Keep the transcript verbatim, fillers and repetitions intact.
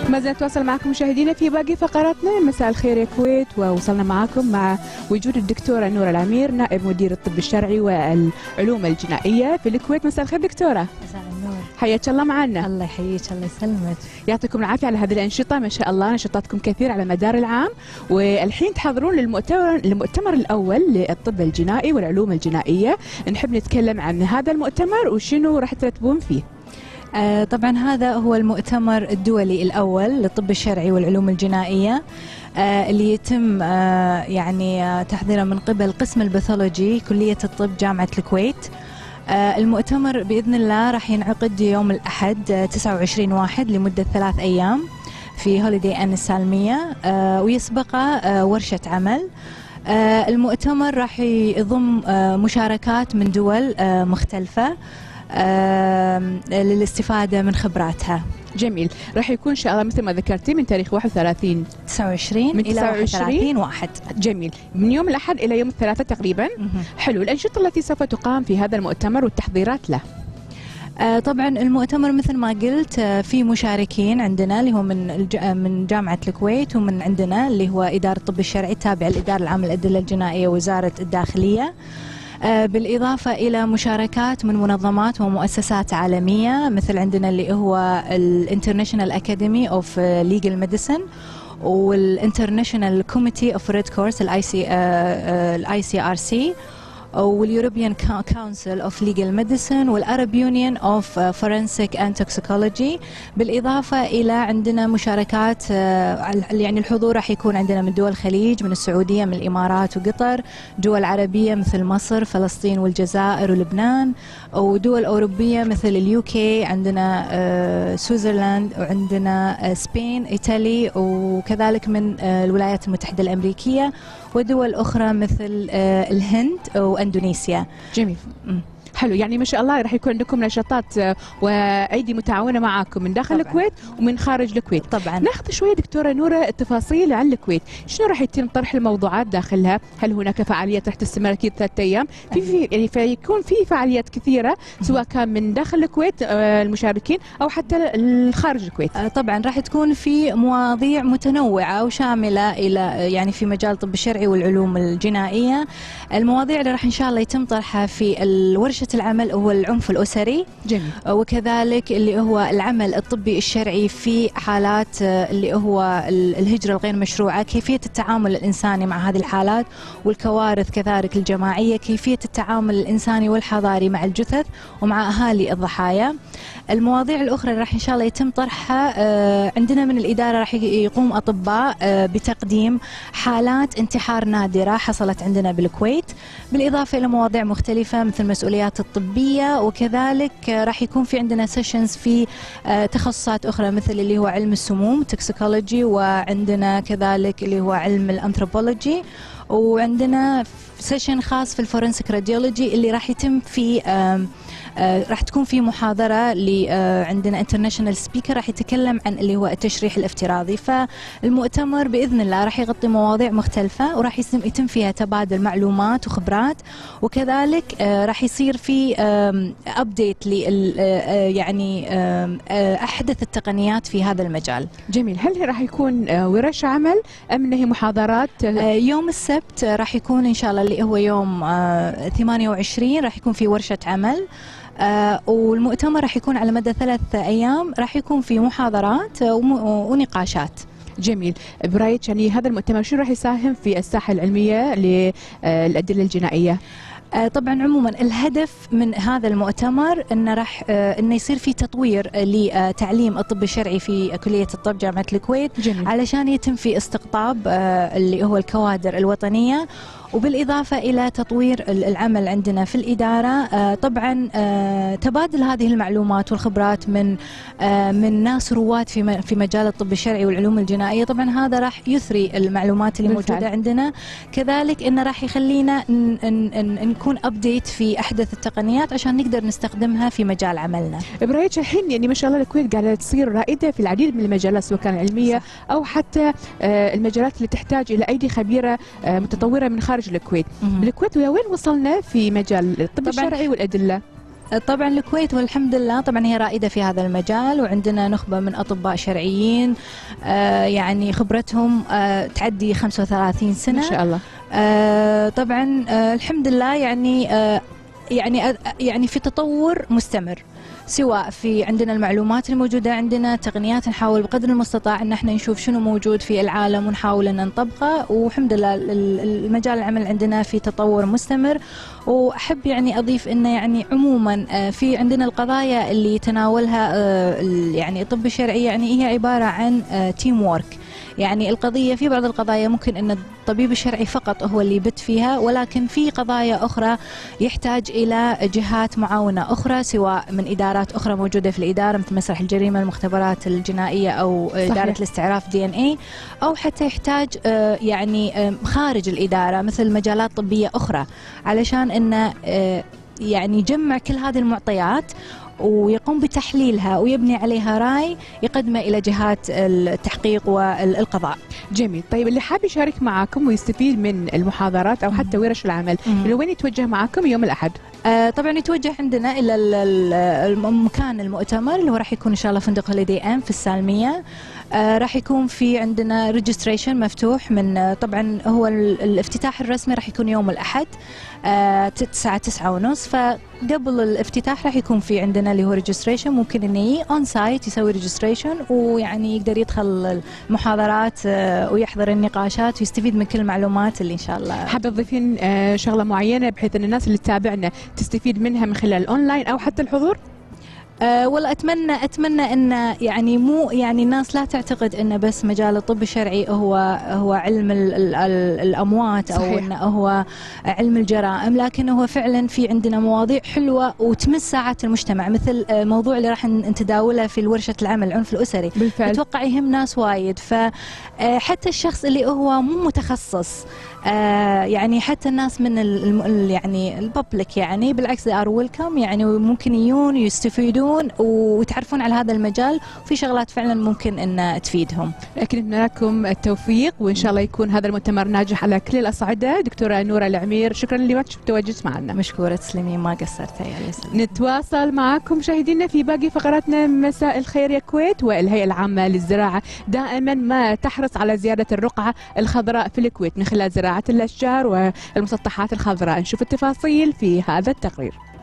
ما زلنا نتواصل معكم مشاهدينا في باقي فقراتنا. مساء الخير يا كويت، ووصلنا معكم مع وجود الدكتورة نورة العمير نائب مدير الطب الشرعي والعلوم الجنائية في الكويت. مساء الخير دكتورة. مساء النور. حياك الله معنا. الله يحييك، الله يسلمك. يعطيكم العافية على هذه الأنشطة، ما شاء الله نشاطاتكم كثير على مدار العام، والحين تحضرون للمؤتمر المؤتمر الأول للطب الجنائي والعلوم الجنائية. نحب نتكلم عن هذا المؤتمر وشنو راح ترتبون فيه. آه طبعا هذا هو المؤتمر الدولي الأول للطب الشرعي والعلوم الجنائية آه اللي يتم آه يعني آه تحضيره من قبل قسم الباثولوجي كلية الطب جامعة الكويت. آه المؤتمر بإذن الله راح ينعقد يوم الأحد آه تسعة وعشرين واحد لمدة ثلاث أيام في هوليدي إن السالمية، آه ويسبقه آه ورشة عمل. آه المؤتمر راح يضم آه مشاركات من دول آه مختلفة آه للاستفادة من خبراتها. جميل. راح يكون ان شاء الله مثل ما ذكرتي من تاريخ واحد وثلاثين تسعة وعشرين من الى واحد وثلاثين واحد. جميل، من يوم الاحد الى يوم الثلاثاء تقريبا. حلو. الانشطه التي سوف تقام في هذا المؤتمر والتحضيرات له. آه طبعا المؤتمر مثل ما قلت آه في مشاركين عندنا اللي هو من من جامعة الكويت، ومن عندنا اللي هو إدارة الطب الشرعي التابعة للإدارة العامة للأدلة الجنائية وزارة الداخلية، آه بالإضافة إلى مشاركات من منظمات ومؤسسات عالمية مثل عندنا اللي هو الانترناشونال أكاديمي أوف ليجل ميديسن والانترناشونال كوميتي أوف ريد كورس الاي سي الاي سي ار سي واليوروبيان كونسل اوف ليجل ميديسن والارب يونيون اوف فورنسيك اند توكسيكولوجي. بالاضافه الى عندنا مشاركات يعني الحضور راح يكون عندنا من دول الخليج، من السعوديه، من الامارات وقطر، دول عربيه مثل مصر، فلسطين والجزائر ولبنان، ودول اوروبيه مثل اليوكي، عندنا سويسرلاند، وعندنا سبين، ايطاليا، وكذلك من الولايات المتحده الامريكيه، ودول اخرى مثل الهند واندونيسيا. جميل. م. حلو، يعني ما شاء الله راح يكون عندكم نشاطات وايدي متعاونه معاكم من داخل طبعاً. الكويت ومن خارج الكويت. طبعا ناخذ شويه دكتوره نوره التفاصيل عن الكويت، شنو راح يتم طرح الموضوعات داخلها؟ هل هناك فعاليات راح تستمر اكيد ثلاثة ايام؟ في في يعني فيكون في فعاليات كثيره سواء كان من داخل الكويت المشاركين او حتى خارج الكويت. طبعا راح تكون في مواضيع متنوعه وشامله الى يعني في مجال الطب الشرعي والعلوم الجنائيه. المواضيع اللي راح ان شاء الله يتم طرحها في الورشه العمل هو العنف الأسري. جميل. وكذلك اللي هو العمل الطبي الشرعي في حالات اللي هو الهجرة الغير مشروعة، كيفية التعامل الإنساني مع هذه الحالات، والكوارث كذلك الجماعية، كيفية التعامل الإنساني والحضاري مع الجثث ومع أهالي الضحايا. المواضيع الأخرى اللي راح إن شاء الله يتم طرحها عندنا من الإدارة راح يقوم أطباء بتقديم حالات انتحار نادرة حصلت عندنا بالكويت، بالإضافة إلى مواضيع مختلفة مثل مسؤوليات الطبية، وكذلك راح يكون في عندنا سيشنز في تخصصات أخرى مثل اللي هو علم السموم توكسيكولوجي، وعندنا كذلك اللي هو علم الأنثروبولوجي، وعندنا سيشن خاص في الفورنسيك راديولوجي اللي راح يتم في آه راح تكون في محاضرة ل آه عندنا انترناشونال سبيكر راح يتكلم عن اللي هو التشريح الافتراضي. فالمؤتمر بإذن الله راح يغطي مواضيع مختلفة، وراح يتم فيها تبادل معلومات وخبرات، وكذلك آه راح يصير في أبديت ل يعني أحدث التقنيات في هذا المجال. جميل. هل راح يكون ورش عمل أم أنه محاضرات؟ يوم السبت راح يكون إن شاء الله اللي هو يوم ثمانية وعشرين راح يكون في ورشة عمل، آه والمؤتمر راح يكون على مدى ثلاثة أيام، راح يكون في محاضرات ونقاشات. جميل. برايك يعني هذا المؤتمر شو راح يساهم في الساحة العلمية للأدلة الجنائية؟ آه طبعا عموما الهدف من هذا المؤتمر انه راح آه انه يصير في تطوير لتعليم الطب الشرعي في كليه الطب جامعه الكويت. جميل. علشان يتم في استقطاب آه اللي هو الكوادر الوطنيه، وبالإضافة إلى تطوير العمل عندنا في الإدارة. آه طبعا آه تبادل هذه المعلومات والخبرات من آه من ناس رواد في في مجال الطب الشرعي والعلوم الجنائية. طبعا هذا راح يثري المعلومات اللي بالفعل موجودة عندنا، كذلك إنه راح يخلينا ن ن نكون أبديت في أحدث التقنيات عشان نقدر نستخدمها في مجال عملنا. برايك الحين يعني ما شاء الله الكويت قاعدة تصير رائدة في العديد من المجالات سواء كان علمية صح. أو حتى آه المجالات اللي تحتاج إلى أيدي خبيرة آه متطورة من خارج الكويت. الكويت وين وصلنا في مجال الطب الشرعي والأدلة؟ طبعا الكويت والحمد لله طبعا هي رائدة في هذا المجال، وعندنا نخبة من أطباء شرعيين آه يعني خبرتهم آه تعدي خمسة وثلاثين سنة ما شاء الله. آه طبعا آه الحمد لله يعني آه يعني آه يعني في تطور مستمر، سواء في عندنا المعلومات الموجودة عندنا، تقنيات نحاول بقدر المستطاع ان احنا نشوف شنو موجود في العالم ونحاول ان نطبقه، والحمد لله المجال العمل عندنا في تطور مستمر. واحب يعني اضيف انه يعني عموما في عندنا القضايا اللي يتناولها يعني الطب الشرعي يعني هي عبارة عن تيم وورك. يعني القضية في بعض القضايا ممكن أن الطبيب الشرعي فقط هو اللي يبت فيها، ولكن في قضايا أخرى يحتاج إلى جهات معاونة أخرى، سواء من إدارات أخرى موجودة في الإدارة مثل مسرح الجريمة، المختبرات الجنائية، أو صحيح. إدارة الاستعراف دي إن إيه، أو حتى يحتاج يعني خارج الإدارة مثل مجالات طبية أخرى، علشان أن يعني يجمع كل هذه المعطيات ويقوم بتحليلها ويبني عليها رأي يقدمه إلى جهات التحقيق والقضاء. جميل. طيب اللي حاب يشارك معكم ويستفيد من المحاضرات أو حتى ورش العمل لوين يتوجه معكم يوم الأحد؟ آه طبعا يتوجه عندنا إلى المكان المؤتمر اللي هو راح يكون إن شاء الله فندق هوليدي إم في السالمية. آه راح يكون في عندنا ريجستريشن مفتوح من آه طبعا هو الافتتاح الرسمي راح يكون يوم الأحد آه الساعة تسعة ونص، فقبل الافتتاح راح يكون في عندنا اللي هو ريجستريشن، ممكن انه يجي اون سايت يسوي ريجستريشن ويعني يقدر يدخل المحاضرات آه ويحضر النقاشات ويستفيد من كل المعلومات اللي ان شاء الله. حابة تضيفين آه شغلة معينة بحيث ان الناس اللي تتابعنا تستفيد منها من خلال الاونلاين او حتى الحضور؟ أه والله اتمنى اتمنى ان يعني مو يعني الناس لا تعتقد ان بس مجال الطب الشرعي هو هو علم ال ال ال الاموات او صحيح. انه هو علم الجرائم، لكن هو فعلا في عندنا مواضيع حلوه وتمس ساعات المجتمع، مثل موضوع اللي راح نتداوله في ورشه العمل العنف الاسري. بالفعل. اتوقع يهم ناس وايد، فحتى الشخص اللي هو مو متخصص آه يعني حتى الناس من ال يعني الببليك يعني بالعكس they are welcome، يعني ممكن يجون يستفيدون ويتعرفون على هذا المجال، وفي شغلات فعلا ممكن ان تفيدهم. لكن نتمنى لكم التوفيق وان شاء الله يكون هذا المؤتمر ناجح على كل الاصعده. دكتوره نورة العمير شكرا لوقتك وتواجدك معنا. مشكوره تسلمي، ما قصرتي. نتواصل معكم مشاهدينا في باقي فقراتنا. مساء الخير يا كويت. والهيئه العامه للزراعه دائما ما تحرص على زياده الرقعه الخضراء في الكويت من خلال زراعه الاشجار والمسطحات الخضراء. نشوف التفاصيل في هذا التقرير.